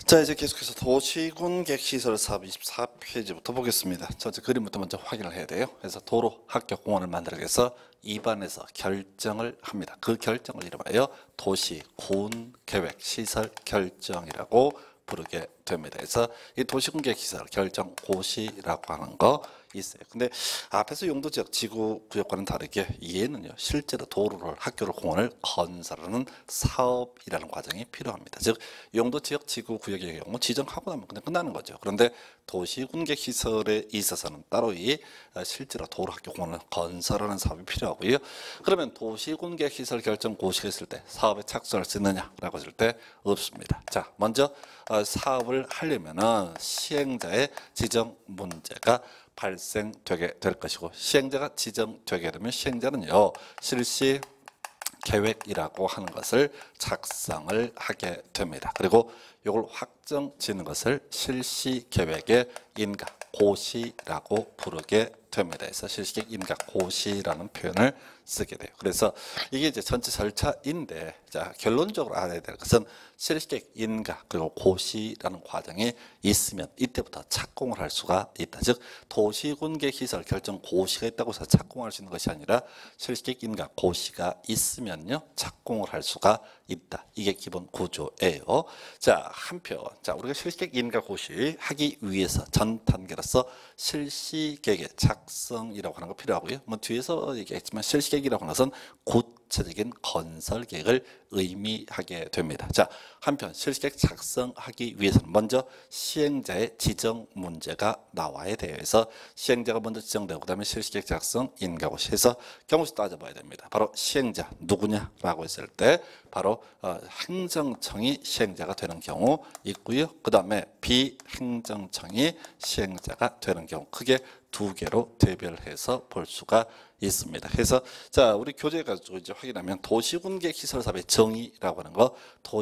자, 이제 계속해서 도시군객시설 사업 24페이지부터 보겠습니다. 전체 그림부터 먼저 확인을 해야 돼요. 그래서 도로, 학교, 공원을 만들기 위해서 입안에서 결정을 합니다. 그 결정을 이름하여 도시군계획시설 결정이라고 부르게 됩니다. 그래서 이 도시군계획시설 결정 고시라고 하는 거 있어요. 근데 앞에서 용도지역 지구구역과는 다르게 얘는요, 실제로 도로를, 학교를, 공원을 건설하는 사업이라는 과정이 필요합니다. 즉 용도지역 지구구역의 경우 지정하고 나면 그냥 끝나는 거죠. 그런데 도시군객시설에 있어서는 따로 이 실제로 도로, 학교, 공원을 건설하는 사업이 필요하고요. 그러면 도시군객시설 결정 고시가 있을 때 사업에 착수할 수 있느냐라고 했을 때 없습니다. 자, 먼저 사업을 하려면은 시행자의 지정 문제가 발생되게 될 것이고, 시행자가 지정되게 되면 시행자는요, 실시 계획이라고 하는 것을 작성을 하게 됩니다. 그리고 이걸 확정 짓는 것을 실시 계획의 인가 고시라고 부르게 됩니다. 그래서 실시계획 인가 고시라는 표현을 쓰게 돼요. 그래서 이게 이제 전체 절차인데, 자, 결론적으로 알아야 될 것은 실시계획 인가 그리고 고시라는 과정이 있으면 이때부터 착공을 할 수가 있다. 즉 도시군계시설 결정 고시가 있다고 해서 착공할 수 있는 것이 아니라 실시계획 인가 고시가 있으면요 착공을 할 수가 있다. 이게 기본 구조예요. 자, 한편 우리가 실시계획 인가 고시 하기 위해서 전 단계로서 실시계획의 작성이라고 하는 거 필요하고요. 뭐 뒤에서 얘기했지만 실시계획이라고 하는 것은 구체적인 건설 계획을 의미하게 됩니다. 자, 한편 실시계획 작성하기 위해서는 먼저 시행자의 지정 문제가 나와야 돼요. 그래서 시행자가 먼저 지정되고 그다음에 실시계획 작성 인가고시 해서 경우수 따져봐야 됩니다. 바로 시행자 누구냐라고 했을 때 바로 행정청이 시행자가 되는 경우 있고요. 그다음에 비행정청이 시행자가 되는 경우 크게 두 개로 대별해서 볼 수가 있습니다. 그래서 자, 우리 교재 가지고 이제 확인하면 도시군계획시설 사업의 정의라고 하는 거,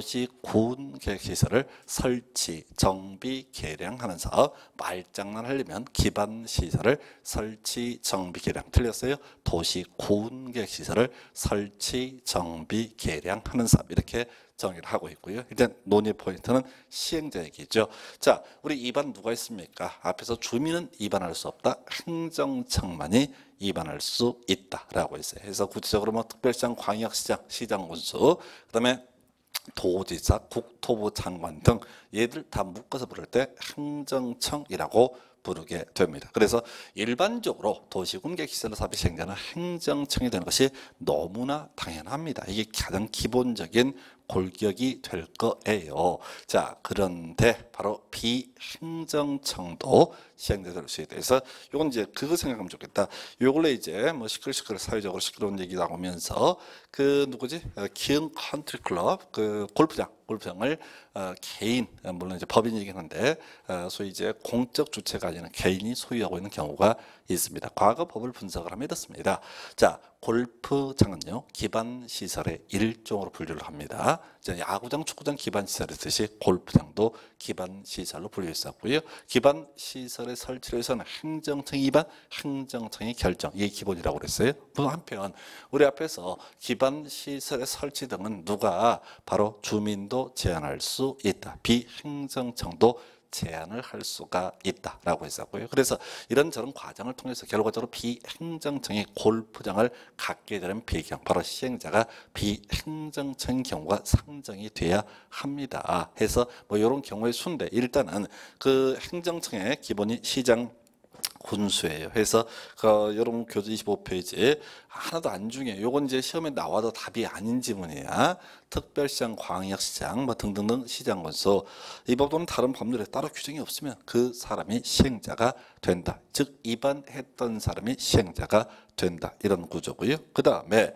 도시군계획시설을 설치, 정비, 개량하는 사업. 말장난 하려면 기반시설을 설치, 정비, 개량. 틀렸어요. 도시군계획시설을 설치, 정비, 개량하는 사업. 이렇게 정의를 하고 있고요. 일단 논의 포인트는 시행자 얘기죠. 자, 우리 입안 누가 있습니까? 앞에서 주민은 입안할 수 없다. 행정청만이 입안할 수 있다라고 했어요. 그래서 구체적으로 뭐 특별시장, 광역시장, 시장군수, 그다음에 도지사, 국토부 장관 등 얘들 다 묶어서 부를 때 행정청이라고 부르게 됩니다. 그래서 일반적으로 도시군계획시설 사업의 시행자는 행정청이 되는 것이 너무나 당연합니다. 이게 가장 기본적인 골격이 될 거예요. 자, 그런데 바로 비행정청도 시행자 될 수 있다. 그래서 이건 이제 그거 생각하면 좋겠다. 요 근래 이제 뭐 시끌시끌 사회적으로 시끄러운 얘기 나오면서 그 누구지? 기흥 컨트리 클럽 그 골프장을 개인, 물론 이제 법인이긴 한데 소위 이제 공적 주체가 아니라 개인이 소유하고 있는 경우가 있습니다. 과거 법을 분석을 하면 이렇습니다. 자, 골프장은요 기반시설의 일종으로 분류를 합니다. 야구장, 축구장 기반시설이 있듯이 골프장도 기반시설로 분류했었고요. 기반시설의 설치를 위해서는 행정청이 입안, 행정청이 결정, 이게 기본이라고 그랬어요. 한편 우리 앞에서 기반시설의 설치 등은 누가 바로 주민도 제한할 수 있다. 비행정청도 제한을 할 수가 있다라고 했었고요. 그래서 이런저런 과정을 통해서 결과적으로 비행정청이 골프장을 갖게 되는 배경, 바로 시행자가 비행정청인 경우가 상정이 돼야 합니다. 해서 뭐 이런 경우의 순대, 일단은 그 행정청의 기본이 시장 군수예요. 그래서 여러분 교재 25페이지에 하나도 안 중요해요. 요건 이제 시험에 나와도 답이 아닌 지문이야. 특별시장, 광역시장 뭐 등등등 시장군수. 이 법도는 다른 법률에 따로 규정이 없으면 그 사람이 시행자가 된다. 즉 입안했던 사람이 시행자가 된다. 이런 구조고요. 그 다음에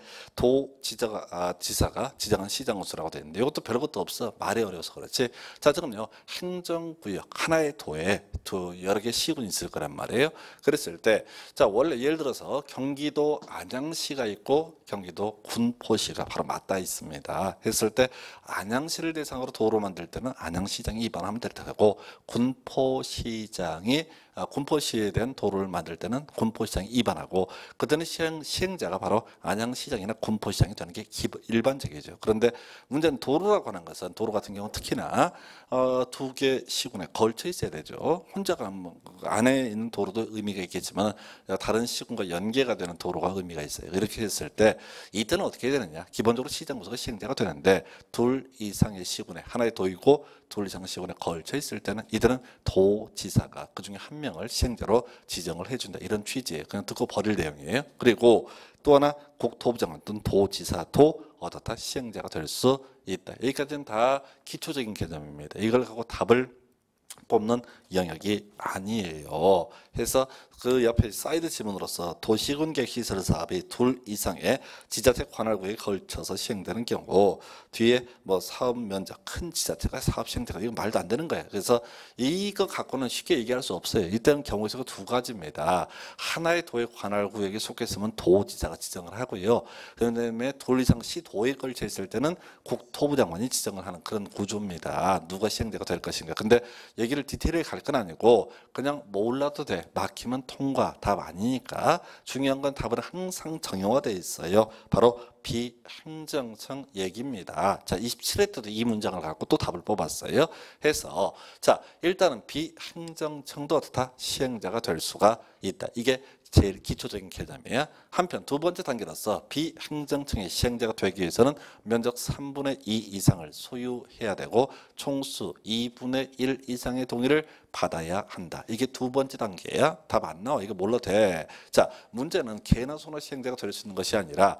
지사가 지정한 시장군수라고 되어 있는데 이것도 별것도 없어. 말이 어려워서 그렇지. 자, 지금요 행정구역 하나의 도에 여러 개 시군이 있을 거란 말이에요. 그랬을 때 자, 원래 예를 들어서 경기도 안양시가 있고 경기도 군포시가 바로 맞닿아 있습니다. 했을 때 안양시를 대상으로 도로 만들 때는 안양시장이 입안하면 될 테고 군포시장이 군포시에 대한 도로를 만들 때는 군포시장이 입안하고 그때는 시행자가 바로 안양시장이나 군포시장이 되는 게 일반적이죠. 그런데 문제는 도로라고 하는 것은 도로 같은 경우는 특히나 두 개 시군에 걸쳐 있어야 되죠. 혼자 가면 안에 있는 도로도 의미가 있겠지만 다른 시군과 연계가 되는 도로가 의미가 있어요. 이렇게 했을 때 이때는 어떻게 해야 되느냐? 기본적으로 시장 구조가 시행자가 되는데 둘 이상의 시군에 하나의 도이고 둘 이상의 시군에 걸쳐 있을 때는 이들은 도지사가 그 중에 한 명을 시행자로 지정을 해준다. 이런 취지예요. 그냥 듣고 버릴 내용이에요. 그리고 또 하나 국토부 장관 또는 도지사도 어떻다 시행자가 될 수 있다. 여기까지는 다 기초적인 개념입니다. 이걸 갖고 답을 뽑는 영역이 아니에요. 해서 그 옆에 사이드 지문으로서 도시군계 시설 사업이 둘 이상의 지자체 관할구에 걸쳐서 시행되는 경우 뒤에 뭐 사업 면적 큰 지자체가 사업 시행되가 이거 말도 안 되는 거예요. 그래서 이거 갖고는 쉽게 얘기할 수 없어요. 이때는 경우에서 두 가지입니다. 하나의 도의 관할구역에 속했으면 도지사가 지정을 하고요. 그다음에 둘 이상 시도에 걸쳐 있을 때는 국토부 장관이 지정을 하는 그런 구조입니다. 누가 시행자가 될 것인가. 근데 얘기를 디테일하게 갈 건 아니고 그냥 몰라도 돼. 막히면 통과 답 아니니까 중요한 건 답은 항상 정형화되어 있어요. 바로 비행정청 얘기입니다. 자, 27회 때도 이 문장을 갖고 또 답을 뽑았어요. 해서 자, 일단은 비행정청도 어떻다? 시행자가 될 수가 있다. 이게 제일 기초적인 개념이에요. 한편 두 번째 단계로서 비행정청의 시행자가 되기 위해서는 면적 3분의 2 이상을 소유해야 되고 총수 2분의 1 이상의 동의를 받아야 한다. 이게 두 번째 단계야. 답 안 나와. 이거 몰라도 돼. 자, 문제는 개나 소나 시행자가 될 수 있는 것이 아니라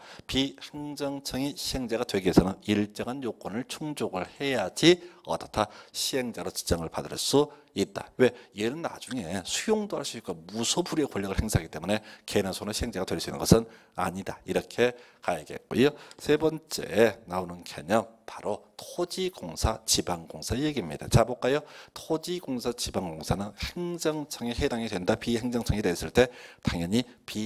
비행정청이 시행자가 되기 위해서는 일정한 요건을 충족을 해야지 어떻다 시행자로 지정을 받을 수 있다. 왜? 얘는 나중에 수용도 할 수 있고 무소불위의 권력을 행사하기 때문에 개나 소나 시행자가 될 수 있는 것은 아니다. 이렇게 가야겠고요. 세 번째 나오는 개념 바로 토지공사 지방공사 얘기입니다. 자, 볼까요? 토지공사 지방공사는 행정청에 해당이 된다. 비행정청이 됐을 때 당연히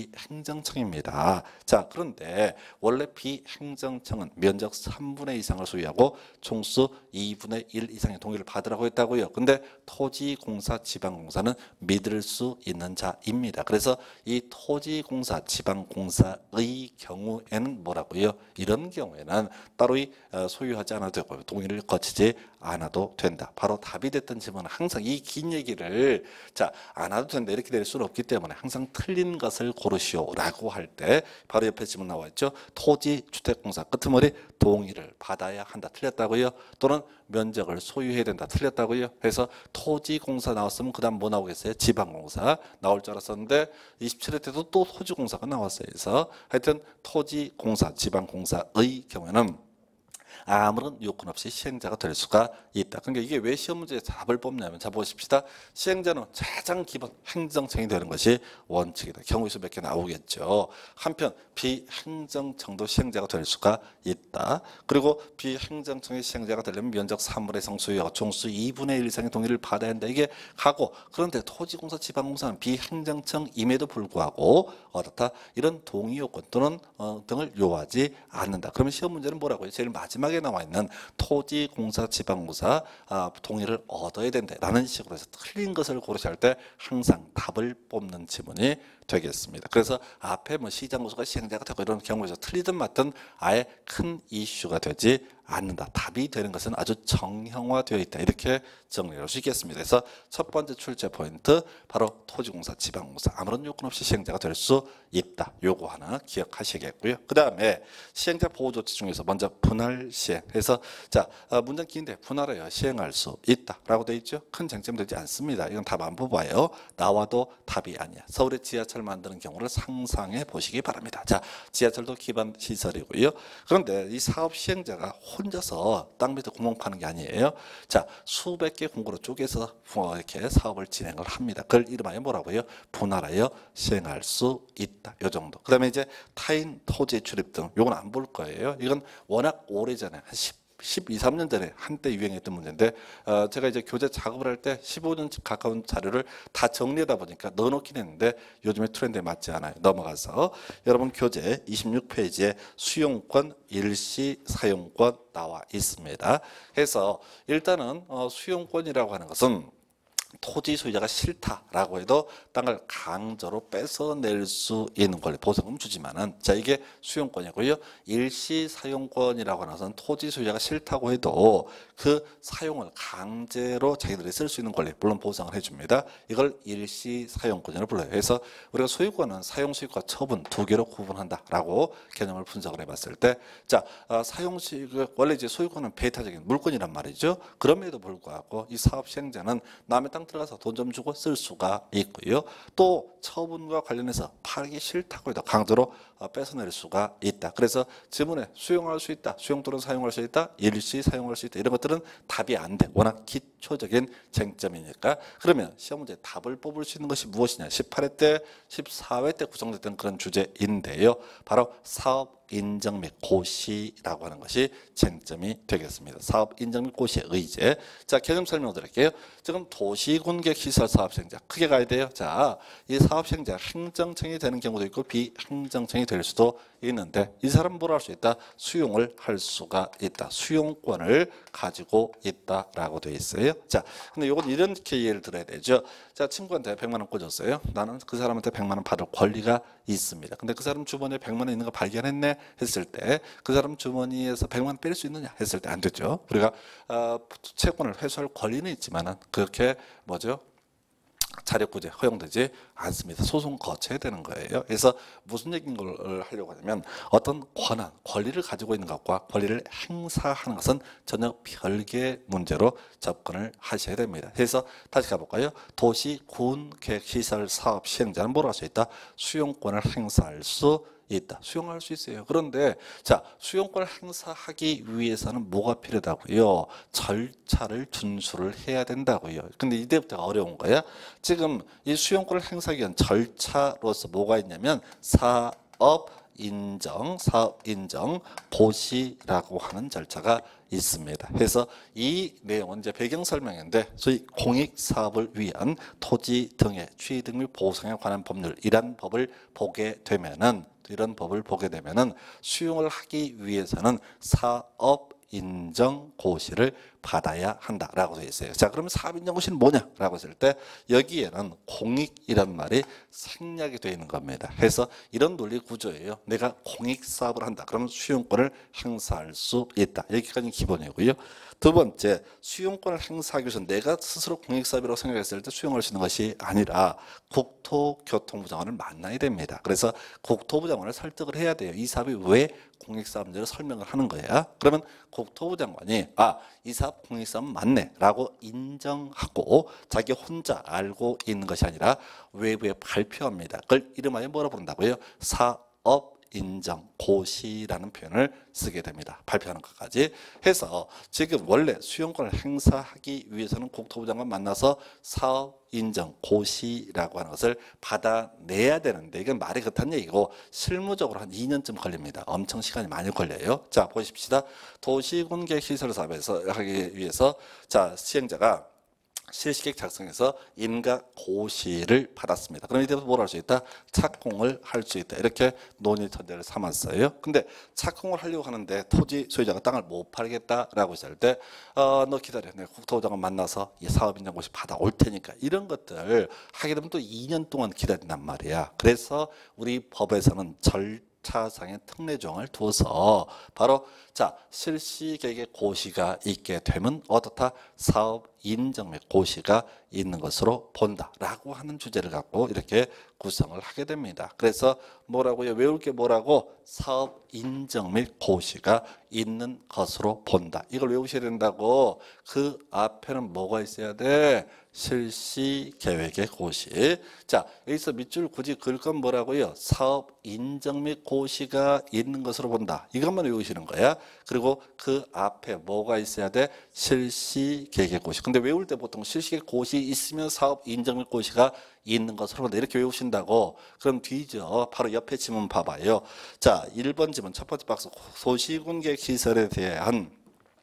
비행정청입니다. 자, 그런데 원래 비행정청은 면적 3분의 2 이상을 소유하고 총수 2분의 1 이상의 동의를 받으라고 했다고요. 근데 토지공사 지방공사는 믿을 수 있는 자입니다. 그래서 이 토지공사 지방공사의 경우에는 뭐라고요? 이런 경우에는 따로 소유하지 않아도 되고 동의를 거치지 않아도 된다. 바로 답이 됐던 질문은 항상 이 긴 얘기를 자, 안 해도 된다 이렇게 될 수는 없기 때문에 항상 틀린 것을 고르시오라고 할 때 바로 옆에 질문 나와 있죠. 토지주택공사 끄트머리 동의를 받아야 한다. 틀렸다고요? 또는 면적을 소유해야 된다. 틀렸다고요? 그래서 토지공사 나왔으면 그 다음 뭐 나오겠어요? 지방공사 나올 줄 알았었는데 27회 때도 또 토지공사가 나왔어요. 그래서 하여튼 토지공사, 지방공사의 경우에는 아무런 요건 없이 시행자가 될 수가 있다. 그러니까 이게 왜 시험 문제에 답을 뽑냐면 자 보십시다. 시행자는 가장 기본 행정청이 되는 것이 원칙이다. 경우에서 몇 개 나오겠죠. 한편 비행정청도 시행자가 될 수가 있다. 그리고 비행정청의 시행자가 되려면 면적 3분의 1 이상 소유하고 총수 2분의 1 이상의 동의를 받아야 한다. 이게 가고 그런데 토지공사 지방공사는 비행정청임에도 불구하고 어떻다? 이런 동의 요건 또는 등을 요하지 않는다. 그러면 시험 문제는 뭐라고요? 제일 마지막에 나와 있는 토지공사 지방공사 동의를 얻어야 된다라는 식으로 해서 틀린 것을 고르실 때 항상 답을 뽑는 지문이 되겠습니다. 그래서 앞에 뭐 시장구조가 시행자가 되고 이런 경우에서 틀리든 맞든 아예 큰 이슈가 되지 않는다. 답이 되는 것은 아주 정형화되어 있다. 이렇게 정리할 수 있겠습니다. 그래서 첫 번째 출제 포인트 바로 토지공사, 지방공사 아무런 요건 없이 시행자가 될 수 있다. 요거 하나 기억하시겠고요. 그 다음에 시행자 보호조치 중에서 먼저 분할 시행. 그래서 자 문장 긴데 분할하여 시행할 수 있다라고 되어 있죠. 큰 쟁점 되지 않습니다. 이건 답 안 뽑아요. 나와도 답이 아니야. 서울의 지하철 만드는 경우를 상상해 보시기 바랍니다. 자, 지하철도 기반 시설이고요. 그런데 이 사업 시행자가 혼자서 땅 밑에 구멍 파는 게 아니에요. 자, 수백 개 공구로 쪼개서 이렇게 사업을 진행을 합니다. 그걸 이름하여 뭐라고요? 분할하여 시행할 수 있다. 요 정도. 그 다음에 이제 타인 토지 출입 등 요건 안 볼 거예요. 이건 워낙 오래전에 한 12, 13년 전에 한때 유행했던 문제인데 제가 이제 교재 작업을 할 때 15년 가까운 자료를 다 정리하다 보니까 넣어놓긴 했는데 요즘에 트렌드에 맞지 않아요. 넘어가서 여러분 교재 26페이지에 수용권, 일시 사용권 나와 있습니다. 그래서 일단은 수용권이라고 하는 것은 토지 소유자가 싫다라고 해도 땅을 강제로 뺏어낼 수 있는 권리, 보상금 주지만은, 자, 이게 수용권이고요. 일시 사용권이라고 하는 것은 토지 소유자가 싫다고 해도 그 사용을 강제로 자기들이 쓸 수 있는 권리, 물론 보상을 해줍니다. 이걸 일시 사용권이라고 불러요. 그래서 우리가 소유권은 사용 수익과 처분 두 개로 구분한다라고 개념을 분석을 해봤을 때, 자, 사용 수익, 원래 이제 소유권은 배타적인 물건이란 말이죠. 그럼에도 불구하고 이 사업 시행자는 남의 땅 들어가서 돈 좀 주고 쓸 수가 있고요. 또 처분과 관련해서 팔기 싫다고 해도 강제로 뺏어낼 수가 있다. 그래서 지문에 수용할 수 있다, 수용 또는 사용할 수 있다, 일시 사용할 수 있다, 이런 것들은 답이 안 돼. 워낙 기초적인 쟁점이니까. 그러면 시험 문제 답을 뽑을 수 있는 것이 무엇이냐? 18회 때, 14회 때 구성됐던 그런 주제인데요. 바로 사업 인정 및 고시라고 하는 것이 쟁점이 되겠습니다. 사업 인정 및 고시의 의제. 자, 개념 설명드릴게요. 지금 도시군객 시설 사업 시행자 크게 가야 돼요. 자, 이 사업 시행자 행정청이 되는 경우도 있고 비행정청이 될 수도 있는데, 이 사람은 뭘 할 수 있다? 수용을 할 수가 있다. 수용권을 가지고 있다라고 되어 있어요. 자, 근데 이건 이렇게 이해를 들어야 되죠. 자, 친구한테 100만 원 꽂았어요. 나는 그 사람한테 100만 원 받을 권리가 있습니다. 근데 그 사람 주머니에 100만 원 있는 거 발견했네 했을 때, 그 사람 주머니에서 100만 원 뺄 수 있느냐 했을 때 안 되죠. 우리가 채권을 회수할 권리는 있지만은 그렇게 뭐죠? 자력구제 허용되지 않습니다. 소송 거쳐야 되는 거예요. 그래서 무슨 얘기인 걸 하려고 하냐면, 어떤 권한, 권리를 가지고 있는 것과 권리를 행사하는 것은 전혀 별개의 문제로 접근을 하셔야 됩니다. 그래서 다시 가볼까요? 도시, 군, 계획, 시설, 사업 시행자는 뭘 할 수 있다? 수용권을 행사할 수 있다. 수용할 수 있어요. 그런데 자, 수용권을 행사하기 위해서는 뭐가 필요하다고요? 절차를 준수를 해야 된다고요. 근데 이때부터가 어려운 거야. 지금 이 수용권을 행사하기 위한 절차로서 뭐가 있냐면 사업 인정, 고시라고 하는 절차가 있습니다. 그래서 이 내용은 이제 배경 설명인데, 소위 공익 사업을 위한 토지 등의 취득 및 보상에 관한 법률, 이런 법을 보게 되면은, 이런 법을 보게 되면은 수용을 하기 위해서는 사업 인정 고시를 받아야 한다라고 되어 있어요. 자, 그러면 사업 인정 고시는 뭐냐라고 했을 때, 여기에는 공익이란 말이 생략이 되어 있는 겁니다. 그래서 이런 논리 구조예요. 내가 공익 사업을 한다. 그러면 수용권을 행사할 수 있다. 여기까지 기본이고요. 두 번째, 수용권을 행사하기 위해서 내가 스스로 공익 사업이라고 생각했을 때 수용할 수 있는 것이 아니라 국토교통부 장관을 만나야 됩니다. 그래서 국토부 장관을 설득을 해야 돼요. 이 사업이 왜 공익사업인지를 설명을 하는 거야. 그러면 국토부 장관이 이 사업 공익사업 맞네 라고 인정하고 자기 혼자 알고 있는 것이 아니라 외부에 발표합니다. 그걸 이름하여 뭐라 부른다고요? 사업 인정 고시라는 표현을 쓰게 됩니다. 발표하는 것까지 해서, 지금 원래 수용권을 행사하기 위해서는 국토부 장관 만나서 사업 인정 고시라고 하는 것을 받아내야 되는데, 이건 말이 그렇다는 얘기고 실무적으로 한 2년쯤 걸립니다. 엄청 시간이 많이 걸려요. 자, 보십시다. 도시군계 시설 사업에서 하기 위해서, 자, 시행자가 실시계획 작성해서 인가 고시를 받았습니다. 그럼 이때부터 뭘 할 수 있다? 착공을 할 수 있다. 이렇게 논의 전제를 삼았어요. 근데 착공을 하려고 하는데 토지 소유자가 땅을 못 팔겠다라고 했을 때, 너 기다려. 내가 국토부장관 만나서 이 사업 인정 고시 받아올 테니까. 이런 것들 하게 되면 또 2년 동안 기다린단 말이야. 그래서 우리 법에서는 절차상의 특례 조항을 둬서 바로, 자, 실시계획의 고시가 있게 되면 어떻다? 사업 인정 및 고시가 있는 것으로 본다라고 하는 주제를 갖고 이렇게 구성을 하게 됩니다. 그래서 뭐라고요? 외울 게 뭐라고? 사업 인정 및 고시가 있는 것으로 본다. 이걸 외우셔야 된다고. 그 앞에는 뭐가 있어야 돼? 실시 계획의 고시. 자, 여기서 밑줄 굳이 그을 건 뭐라고요? 사업 인정 및 고시가 있는 것으로 본다. 이것만 외우시는 거야. 그리고 그 앞에 뭐가 있어야 돼? 실시 계획의 고시. 근데 외울 때 보통 실시 계획 고시 있으면 사업 인정 및 고시가 있는 것으로 본다. 이렇게 외우신다고. 그럼 뒤죠. 바로 옆에 지문 봐봐요. 자, 1번 지문 첫 번째 박스, 도시군 계획 시설에 대한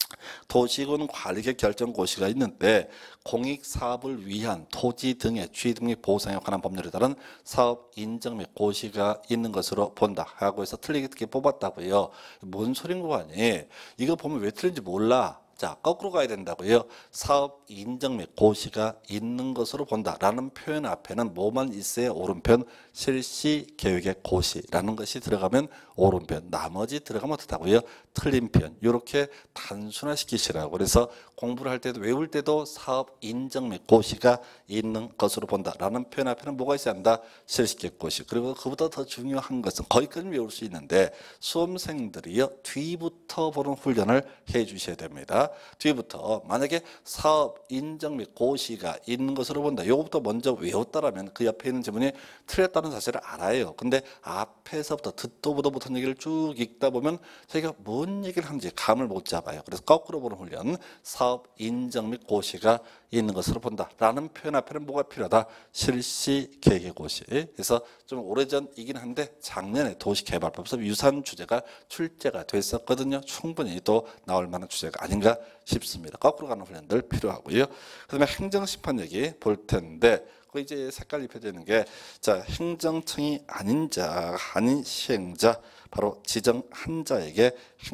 도시군 관리계획 결정 고시가 있는데, 공익 사업을 위한 토지 등의 취득 및 보상에 관한 법률에 따른 사업 인정 및 고시가 있는 것으로 본다 하고 해서 틀리게 뽑았다고요. 뭔 소린 거 아니? 이거 보면 왜 틀린지 몰라. 자, 거꾸로 가야 된다고요. 사업 인정 및 고시가 있는 것으로 본다라는 표현 앞에는 뭐만 있어야 오른편 실시 계획의 고시라는 것이 들어가면 오른편, 나머지 들어가면 어떻다고요? 틀린 편. 이렇게 단순화시키시라고. 그래서 공부를 할 때도 외울 때도 사업 인정 및 고시가 있는 것으로 본다라는 표현 앞에는 뭐가 있어야 한다? 실시 계획 고시. 그리고 그보다 더 중요한 것은 거기까지 외울 수 있는데 수험생들이요 뒤부터 보는 훈련을 해 주셔야 됩니다. 뒤부터 만약에 사업 인정 및 고시가 있는 것으로 본다. 이거부터 먼저 외웠다라면 그 옆에 있는 지문이 틀렸다는 사실을 알아요. 근데 앞에서부터 듣도 보도 못한 얘기를 쭉 읽다 보면 저희가 뭔 얘기를 하는지 감을 못 잡아요. 그래서 거꾸로 보는 훈련, 사업 인정 및 고시가 있는 것으로 본다라는 표현 앞에는 뭐가 필요하다? 실시 계획의 고시. 그래서 좀 오래전이긴 한데 작년에 도시개발법에서 유사한 주제가 출제가 됐었거든요. 충분히 또 나올 만한 주제가 아닌가 싶습니다. 거꾸로 가는 훈련들 필요하고요. 그다음에 행정심판 얘기 볼 텐데 그 이제 색깔 입혀져 있는 게 자 행정청이 아닌 자, 아닌 시행자 바로 지정한 자에게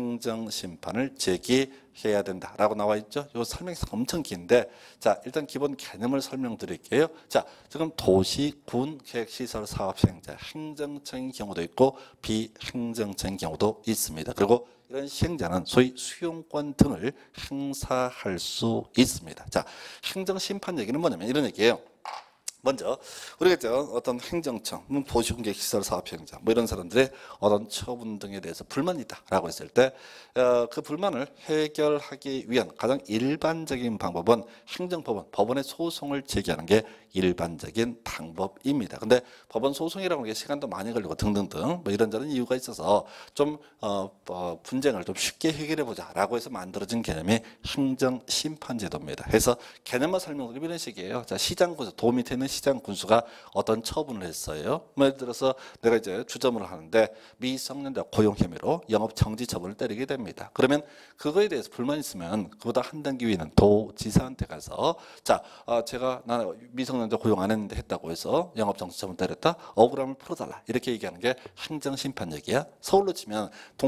행정심판을 제기해야 된다라고 나와 있죠. 이 설명이 엄청 긴데 자 일단 기본 개념을 설명드릴게요. 자 지금 도시, 군, 계획시설 사업 시행자 행정청인 경우도 있고 비행정청인 경우도 있습니다. 그리고 이런 시행자는 소위 수용권 등을 행사할 수 있습니다. 자 행정심판 얘기는 뭐냐면 이런 얘기예요. 먼저 우리가 이제 어떤 행정청, 도시공개시설 사업시행자 뭐 이런 사람들의 어떤 처분 등에 대해서 불만이 있다라고 했을 때 그 불만을 해결하기 위한 가장 일반적인 방법은 행정법원, 법원에 소송을 제기하는 게 일반적인 방법입니다. 근데 법원 소송이라고 하는 게 시간도 많이 걸리고 등등등 뭐 이런저런 이유가 있어서 좀 분쟁을 좀 쉽게 해결해 보자라고 해서 만들어진 개념이 행정심판제도입니다. 그래서 개념만 설명드리면 이런 식이에요. 자 시장군수, 도 밑에 있는 시장군수가 어떤 처분을 했어요. 예를 들어서 내가 이제 주점을 하는데 미성년자 고용 혐의로 영업 정지 처분을 때리게 됩니다. 그러면 그거에 대해서 불만이 있으면 그보다 한 단계 위는 도지사한테 가서 자 제가 나 미성년자 고용 안 했는데 했다고 해서 영업 정지 처분 때렸다. 억울함을 풀어달라. 이렇게 얘기하는 게 행정심판 얘기야. 서울로 치면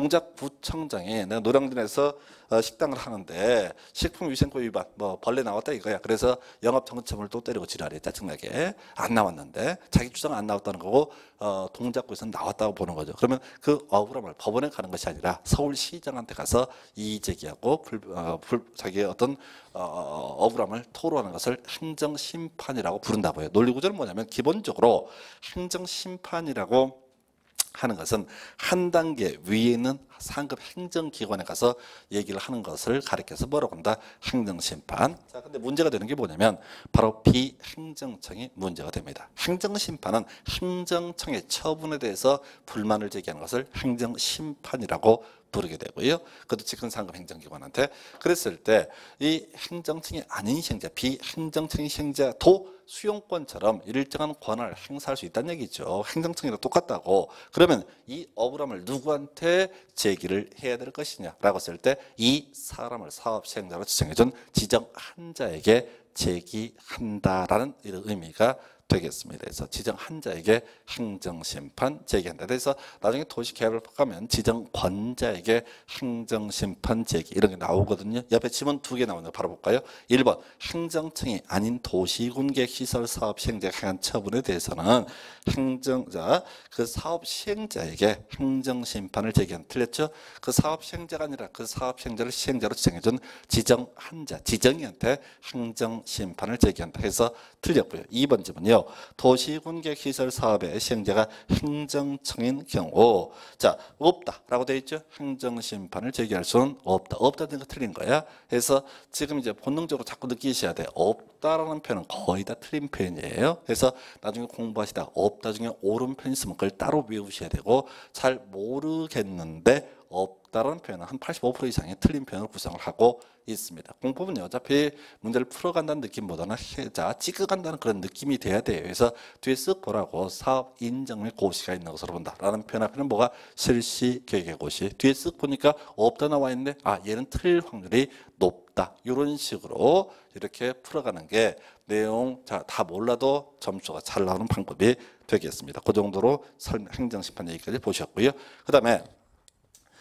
동작구청장이 내가 노량진에서 식당을 하는데 식품위생법 위반 뭐 벌레 나왔다 이거야. 그래서 영업 정지 처분을 또 때리고 지랄해. 짜증나게 안 나왔는데 자기 주장 안 나왔다는 거고 동작구에서는 나왔다고 보는 거죠. 그러면 그 억울함을 법원에 가는 것이 아니라 서울시장한테 가서 이의 제기하고 자기의 어떤 억울함을 토로하는 것을 행정심판이라고 부른다고 해요. 논리구조는 뭐냐면 기본적으로 행정심판이라고 하는 것은 한 단계 위에 있는 상급 행정기관에 가서 얘기를 하는 것을 가리켜서 뭐라고 한다? 행정심판. 자, 근데 문제가 되는 게 뭐냐면 바로 비행정청이 문제가 됩니다. 행정심판은 행정청의 처분에 대해서 불만을 제기하는 것을 행정심판이라고 부르게 되고요. 그것도 직권 상급 행정기관한테 그랬을 때 이 행정청이 아닌 시행자, 비행정청의 시행자도 수용권처럼 일정한 권한을 행사할 수 있다는 얘기죠. 행정청이랑 똑같다고. 그러면 이 억울함을 누구한테 제기를 해야 될 것이냐라고 했을 때 이 사람을 사업 시행자로 지정해준 지정한 자에게 제기한다라는 이런 의미가 되겠습니다. 그래서 지정한 자에게 행정심판 제기한다. 그래서 나중에 도시개발법 가면 지정권자에게 행정심판 제기 이런 게 나오거든요. 옆에 지문 2개 나오는데 바로 볼까요? 1번 행정청이 아닌 도시군계시설 사업 시행자가 행한 처분에 대해서는 행정자 그 사업 시행자에게 행정심판을 제기한다. 틀렸죠? 그 사업 시행자가 아니라 그 사업 시행자를 시행자로 지정해준 지정한 자, 지정이한테 행정심판을 제기한다. 해서 틀렸고요. 2번 지문이요. 도시군계시설 사업의 시행자가 행정청인 경우 자 없다라고 되어 있죠. 행정심판을 제기할 수는 없다. 없다는 거 틀린 거야. 그래서 지금 이제 본능적으로 자꾸 느끼셔야 돼. 없다라는 표현은 거의 다 틀린 표현이에요. 그래서 나중에 공부하시다 없다 중에 옳은 표현 있으면 그걸 따로 외우셔야 되고 잘 모르겠는데 없다라는 표현은 한 85% 이상의 틀린 표현을 구성을 하고 있습니다. 공법은 어차피 문제를 풀어간다는 느낌보다는 찍어간다는 그런 느낌이 돼야 돼요. 그래서 뒤에 쓱 보라고 사업 인정 및 고시가 있는 것으로 본다라는 표현 앞에는 뭐가 실시 계획의 고시. 뒤에 쓱 보니까 없다 나와 있는데 아 얘는 틀릴 확률이 높다. 이런 식으로 이렇게 풀어가는 게 내용 다 몰라도 점수가 잘 나오는 방법이 되겠습니다. 그 정도로 행정심판 얘기까지 보셨고요. 그 다음에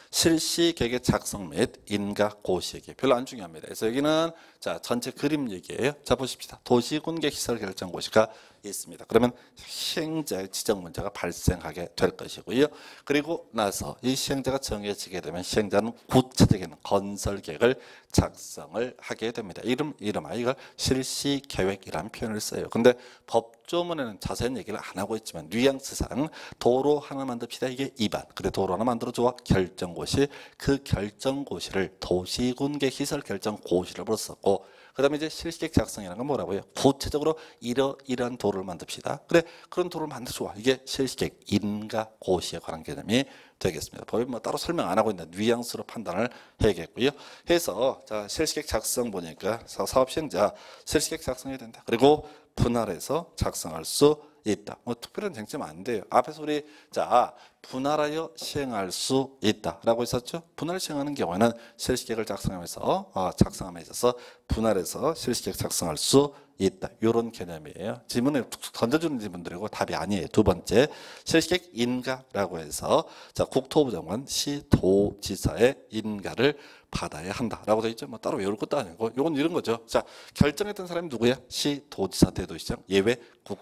실시계획의 작성 및 인가 고시 얘기 별로 안 중요합니다. 그래서 여기는 자 전체 그림 얘기예요. 자 보십시다. 도시군계 시설 결정 고시가 있습니다. 그러면 시행자의 지정 문제가 발생하게 될 것이고요. 그리고 나서 이 시행자가 정해지게 되면 시행자는 구체적인 건설 계획을 작성을 하게 됩니다. 이름하 이걸 실시 계획이라는 표현을 써요. 근데 법조문에는 자세한 얘기를 안 하고 있지만 뉘앙스상 도로 하나 만듭시다. 이게 입안. 그래 도로 하나 만들어 줘. 결정고시. 그 결정고시를 도시군계 시설 결정고시를 불렀었고 그 다음에 이제 실시계획 작성이라는 건 뭐라고요? 구체적으로 이러이러한 도로를 만듭시다. 그래 그런 도로를 만들어 좋아. 이게 실시계획 인가 고시에 관한 개념이 되겠습니다. 법이 뭐 따로 설명 안 하고 있는 뉘앙스로 판단을 해야겠고요. 해서 자 실시계획 작성 보니까 사업 시행자 실시계획 작성해야 된다. 그리고 분할해서 작성할 수 있다. 뭐 특별한 쟁점 안 돼요. 앞에서 우리 자 분할하여 시행할 수 있다라고 했었죠. 분할 시행하는 경우에는 실시계획을 작성함에 있어서 분할해서 실시계획 작성할 수 있다. 이런 개념이에요. 질문을 툭툭 던져주는 질문들이고 답이 아니에요. 두 번째 실시계획 인가라고 해서 자 국토부 장관 시도지사의 인가를 받아야 한다라고 되어 있죠. 뭐 따로 외울 것도 아니고 이건 이런 거죠. 자 결정했던 사람이 누구야? 시도지사 대도시장 예외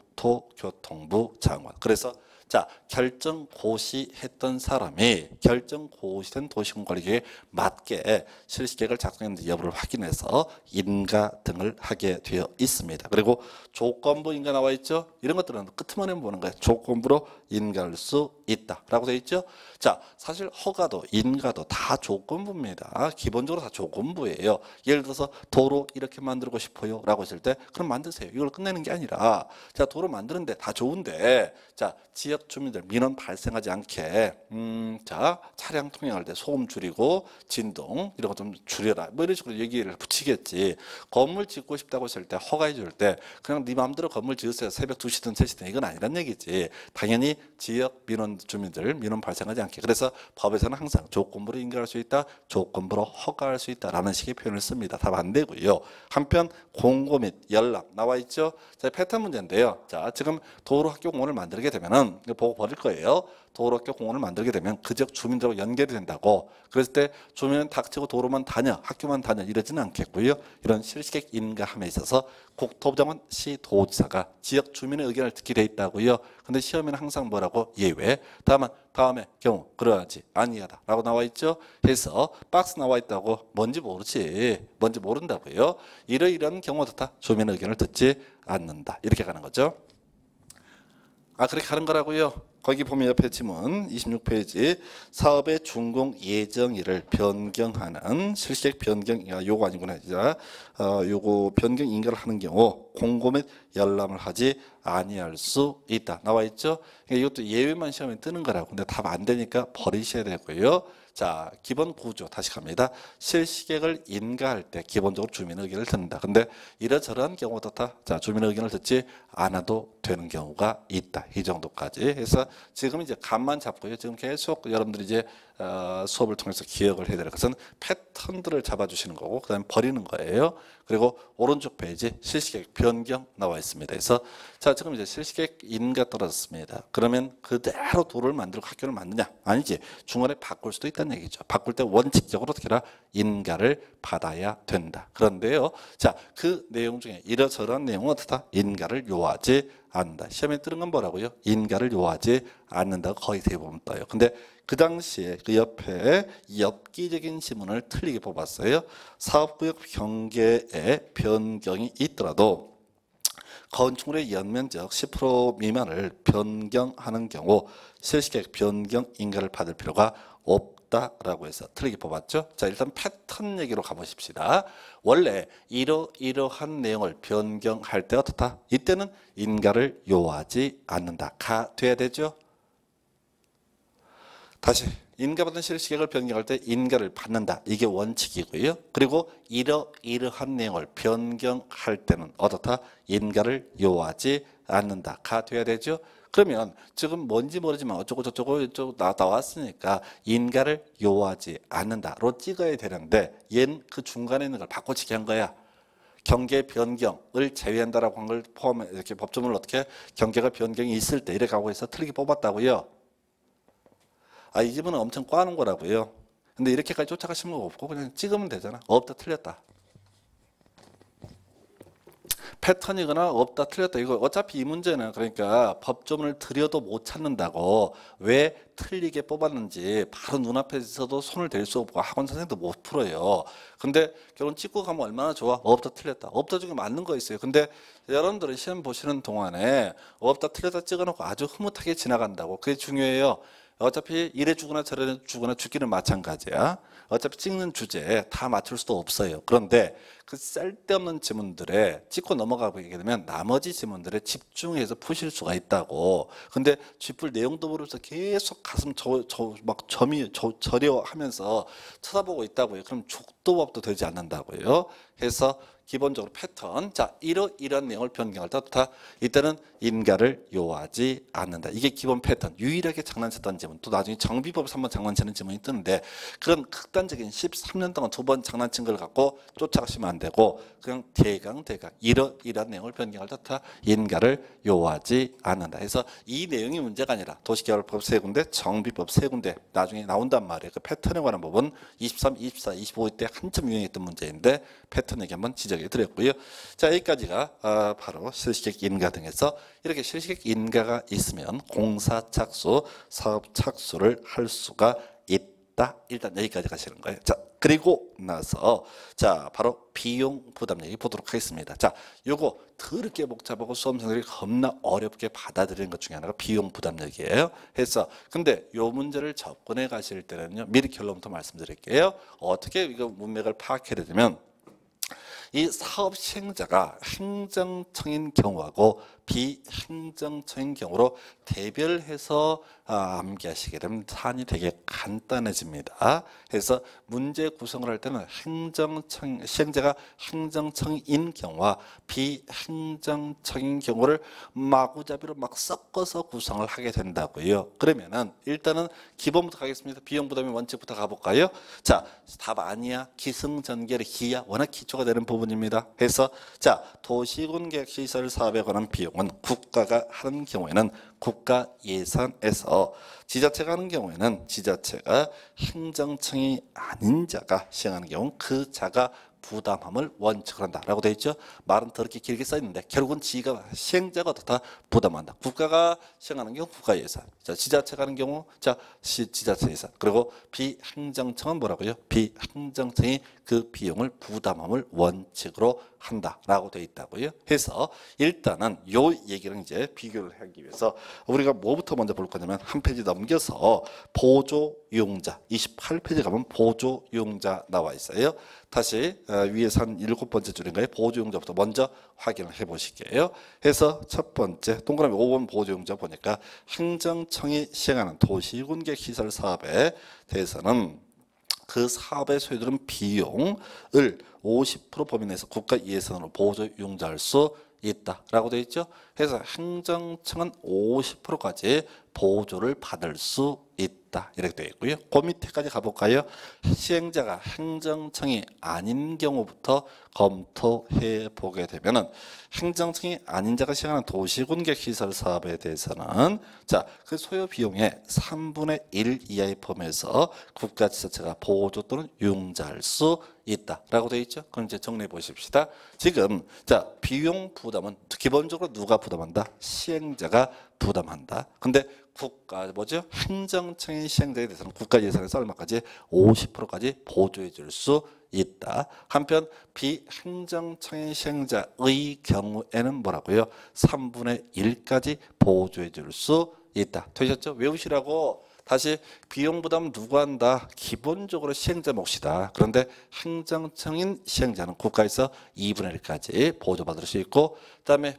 국토교통부 장관. 그래서 자 결정 고시했던 사람이 결정 고시된 도시군관리계획에 맞게 실시계획을 작성했는지 여부를 확인해서 인가 등을 하게 되어 있습니다. 그리고 조건부 인가 나와 있죠. 이런 것들은 끝머리만 보는 거예요. 조건부로 인가할 수 있다라고 되어 있죠. 자 사실 허가도 인가도 다 조건부입니다. 기본적으로 다 조건부예요. 예를 들어서 도로 이렇게 만들고 싶어요 라고 했을 때 그럼 만드세요. 이걸 끝내는 게 아니라 자 도로 만드는데 다 좋은데 자 지역 주민들 민원 발생하지 않게 자 차량 통행할 때 소음 줄이고 진동 이런 거 좀 줄여라 뭐 이런 식으로 얘기를 붙이겠지. 건물 짓고 싶다고 했을 때 허가해 줄 때 그냥 네 마음대로 건물 지으세요. 새벽 2시든 3시든 이건 아니란 얘기지. 당연히 지역 민원 주민들 민원 발생하지 않게. 그래서 법에서는 항상 조건부로 인가할 수 있다. 조건부로 허가할 수 있다라는 식의 표현을 씁니다. 답 안 되고요. 한편 공고 및 연락 나와 있죠. 자 패턴 문제인데요. 자 지금 도로 학교 공원을 만들게 되면은 이거 보고 버릴 거예요. 도로학교 공원을 만들게 되면 그 지역 주민들하고 연결이 된다고. 그랬을 때 주민은 닥치고 도로만 다녀 학교만 다녀 이러지는 않겠고요. 이런 실시계획 인가함에 있어서 국토부 장관 시도지사가 지역 주민의 의견을 듣게 돼 있다고요. 근데 시험에는 항상 뭐라고 예외 다음에 경우 그러하지 아니하다라고 나와 있죠. 해서 박스 나와 있다고 뭔지 모르지 뭔지 모른다고요. 이러이러한 경우도 다 주민의 의견을 듣지 않는다 이렇게 가는 거죠. 그렇게 가는 거라고요. 거기 보면 옆에 지문 26페이지 사업의 준공 예정일을 변경하는 실시계획 변경 요거 아니구나. 요거 변경 인가를 하는 경우 공고 및 열람을 하지 아니할 수 있다. 나와 있죠. 그러니까 이것도 예외만 시험에 뜨는 거라고. 근데 답 안 되니까 버리셔야 되고요. 자 기본 구조 다시 갑니다. 실시계획을 인가할 때 기본적으로 주민의 의견을 듣는다. 근데 이러저러한 경우도 다 자 주민의 의견을 듣지 않아도 되는 경우가 있다. 이 정도까지 해서 지금 이제 감만 잡고요. 지금 계속 여러분들이 이제 수업을 통해서 기억을 해야 될 것은 패턴들을 잡아주시는 거고 그 다음에 버리는 거예요. 그리고 오른쪽 페이지 실시계획 변경 나와 있습니다. 그래서 자 지금 이제 실시계획 인가 떨어졌습니다. 그러면 그대로 도로를 만들고 학교를 만드냐? 아니지. 중간에 바꿀 수도 있다는 얘기죠. 바꿀 때 원칙적으로 어떻게 해라? 인가를 받아야 된다. 그런데요. 자 그 내용 중에 이러저러한 내용은 어떻다? 인가를 요하지 않는다. 시험에 뜨는 건 뭐라고요? 인가를 요하지 않는다고 거의 대부분 떠요. 근데 그 당시에 그 옆에 엽기적인 지문을 틀리게 뽑았어요. 사업구역 경계에 변경이 있더라도 건축물의 연면적 10% 미만을 변경하는 경우 실시계획 변경 인가를 받을 필요가 없다라고 해서 틀리게 뽑았죠. 자 일단 패턴 얘기로 가보십시다. 원래 이러한 내용을 변경할 때 어떻다? 이때는 인가를 요하지 않는다. 가 돼야 되죠. 다시 인가받은 실시계획을 변경할 때 인가를 받는다. 이게 원칙이고요. 그리고 이러한 내용을 변경할 때는 어떻다? 인가를 요하지 않는다. 가 돼야 되죠. 그러면 지금 뭔지 모르지만 어쩌고 저쩌고 이쪽 나왔으니까 인가를 요하지 않는다로 찍어야 되는데 얘는 그 중간에 있는 걸 바꿔치기 한 거야. 경계 변경을 제외한다라고 한 걸 포함해 이렇게 법조문을 어떻게 경계가 변경이 있을 때 이렇게 하고 해서 틀리게 뽑았다고요. 이 지문은 엄청 꽈는 거라고요. 근데 이렇게까지 쫓아가시는 거 없고 그냥 찍으면 되잖아. 없다 틀렸다. 패턴이거나 없다 틀렸다. 이거 어차피 이 문제는 그러니까 법조문을 들여도 못 찾는다고 왜 틀리게 뽑았는지 바로 눈앞에서도 손을 댈 수 없고 학원 선생님도 못 풀어요. 근데 결국 찍고 가면 얼마나 좋아? 없다 틀렸다. 없다 중에 맞는 거 있어요. 근데 여러분들은 시험 보시는 동안에 없다 틀렸다 찍어놓고 아주 흐뭇하게 지나간다고. 그게 중요해요. 어차피 이래 주거나 저래 주거나 죽기는 마찬가지야. 어차피 찍는 주제 다 맞출 수도 없어요. 그런데 그 쓸데없는 지문들에 찍고 넘어가게 되면 나머지 지문들에 집중해서 푸실 수가 있다고. 근데 쥐뿔 내용도 모르면서 계속 가슴 막 저려 하면서 쳐다보고 있다고요. 그럼 죽도 밥도 되지 않는다고요. 그래서 기본적으로 패턴, 자 이런 내용을 변경할 때 이때는 인가를 요하지 않는다. 이게 기본 패턴. 유일하게 장난쳤던 지문. 또 나중에 정비법에서 한번 장난치는 지문이 뜨는데 그런 극단적인 13년 동안 2번 장난친 걸 갖고 쫓아가시면 안 되고 그냥 대강 이런 내용을 변경할 때 인가를 요하지 않는다. 그래서 이 내용이 문제가 아니라 도시개발법 3군데, 정비법 3군데 나중에 나온단 말이에요. 그 패턴에 관한 부분 23, 24, 25 때 한참 유행했던 문제인데 패턴 얘기 한번 지적해 드렸고요. 자, 여기까지가 바로 실시객 인가 등에서 이렇게 실시객 인가가 있으면 공사 착수, 사업 착수를 할 수가 있다. 일단 여기까지 가시는 거예요. 자, 그리고 나서 자 바로 비용 부담 얘기 보도록 하겠습니다. 자, 요거 더럽게 복잡하고 수험생들이 겁나 어렵게 받아들이는 것 중에 하나가 비용 부담 얘기예요. 그래서 근데 요 문제를 접근해 가실 때는요, 미리 결론부터 말씀드릴게요. 어떻게 이거 문맥을 파악해야 되면 이 사업 시행자가 행정청인 경우하고 비행정청인 경우로 대별해서 암기하시게 되면 사안이 되게 간단해집니다. 그래서 문제 구성을 할 때는 시행자가 행정청인 경우와 비행정청인 경우를 마구잡이로 막 섞어서 구성을 하게 된다고요. 그러면은 일단은 기본부터 가겠습니다. 비용 부담의 원칙부터 가볼까요? 자, 답 아니야. 기승전결의 기야. 워낙 기초가 되는 부분입니다. 그래서 자, 도시군계획시설 사업에 관한 비용은 국가가 하는 경우에는 국가 예산에서, 지자체가 하는 경우에는 지자체가 행정청이 아닌 자가 시행하는 경우 그 자가 부담함을 원칙으로 한다라고 되어 있죠. 말은 더럽게 길게 써 있는데 결국은 시행자가 다 부담한다. 국가가 시행하는 경우 국가 예산, 자 지자체가 하는 경우 자 지자체 예산, 그리고 비행정청은 뭐라고요? 비행정청이 그 비용을 부담함을 원칙으로 한다라고 되어 있다고요. 해서 일단은 요 얘기를 이제 비교를 하기 위해서 우리가 뭐부터 먼저 볼 거냐면 한 페이지 넘겨서 보조용자 28페이지 가면 보조용자 나와 있어요. 다시 위에서 한 7번째 줄인가요? 보조용자부터 먼저 확인을 해 보실게요. 해서 첫 번째 동그라미 5번 보조용자 보니까 행정청이 시행하는 도시군계획시설 사업에 대해서는 그 사업에 소요되는 비용을 50% 범위 내에서 국가 예산으로 보조용자할 수 있다라고 되어 있죠. 그래서 행정청은 50%까지 보조를 받을 수 있다 이렇게 되어 있고요. 그 밑에까지 가볼까요? 시행자가 행정청이 아닌 경우부터 검토해 보게 되면은 행정청이 아닌 자가 시행하는 도시군계획시설 사업에 대해서는 자, 그 소요 비용의 3분의 1 이하의 범위에서 국가 지자체가 보조 또는 융자할 수 있다라고 되어 있죠. 그럼 이제 정리해 보십시다. 지금 자 비용 부담은 기본적으로 누가 부담한다? 시행자가 부담한다. 근데 국가 뭐죠? 행정청의 시행자에 대해서는 국가 예산에서 얼마까지 50%까지 보조해 줄 수 있다. 한편 비행정청의 시행자의 경우에는 뭐라고요? 3분의 1까지 보조해 줄 수 있다. 되셨죠? 외우시라고. 다시 비용 부담 누가 한다? 기본적으로 시행자 몫이다. 그런데 행정청인 시행자는 국가에서 2분의 1까지 보조받을 수 있고 그다음에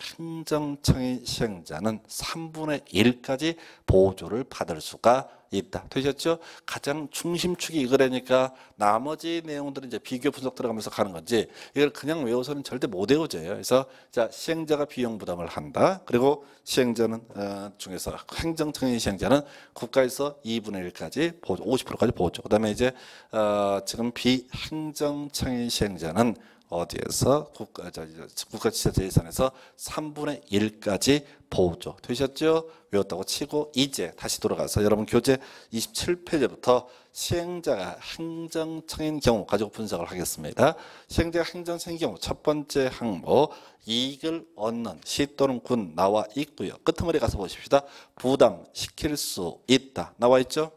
비행정청인 시행자는 3분의 1까지 보조를 받을 수가 있다. 되셨죠? 가장 중심축이 이거라니까 나머지 내용들은 이제 비교 분석 들어가면서 가는 건지 이걸 그냥 외워서는 절대 못 외워져요. 그래서 자 시행자가 비용 부담을 한다. 그리고 시행자는 중에서 행정청인 시행자는 국가에서 2분의 1까지 보조, 50%까지 보조. 그다음에 이제 지금 비행정청인 시행자는 어디에서 국가지자체 예산에서 3분의 1까지 보조 되셨죠? 외웠다고 치고 이제 다시 돌아가서 여러분 교재 27페이지부터 시행자가 행정청인 경우 가지고 분석을 하겠습니다. 시행자가 행정청인 경우 첫 번째 항목 이익을 얻는 시 또는 군 나와 있고요. 끄트머리 가서 보십시다. 부담시킬 수 있다 나와 있죠?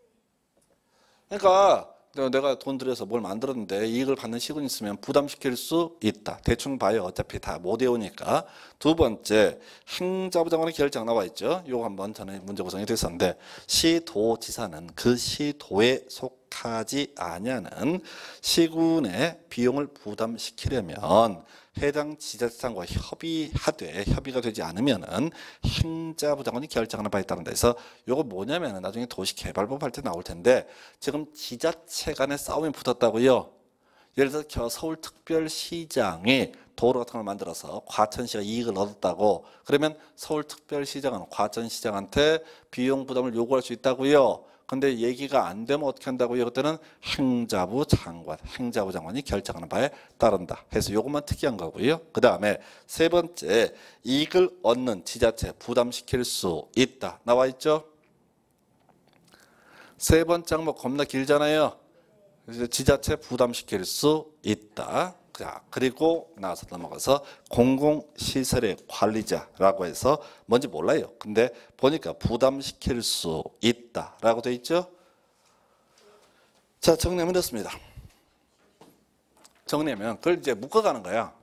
그러니까 내가 돈 들여서 뭘 만들었는데 이익을 받는 시군이 있으면 부담시킬 수 있다. 대충 봐요. 어차피 다 못 외우니까. 두 번째 행자부 장관의 결정 나와 있죠. 요거 한번 전에 문제 구성이 됐었는데 시도지사는 그 시도에 속하지 아니하는 시군의 비용을 부담시키려면 해당 지자체장과 협의가 되지 않으면은 행자부 장관이 결정하는 바에 따른다 해서 요거 뭐냐면은 나중에 도시개발법 할 때 나올 텐데 지금 지자체 간에 싸움이 붙었다고요. 예를 들어서 서울특별시장이 도로 같은 걸 만들어서 과천시가 이익을 얻었다고 그러면 서울특별시장은 과천시장한테 비용 부담을 요구할 수 있다고요. 근데 얘기가 안 되면 어떻게 한다고요? 그때는 행자부 장관이 결정하는 바에 따른다 해서 요것만 특이한 거고요. 그 다음에 세 번째 이익을 얻는 지자체 부담시킬 수 있다 나와 있죠. 세 번째 항목 겁나 길잖아요. 그래서 지자체 부담시킬 수 있다. 자, 그리고 나서 넘어가서 공공시설의 관리자라고 해서 뭔지 몰라요. 근데 보니까 부담시킬 수 있다라고 돼 있죠. 자, 정리하면 됐습니다. 정리하면 그걸 이제 묶어가는 거야.